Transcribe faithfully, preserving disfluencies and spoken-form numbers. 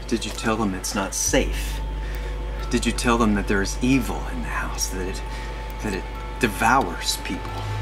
Did you tell them it's not safe? Did you tell them that there is evil in the house, that it, that it devours people?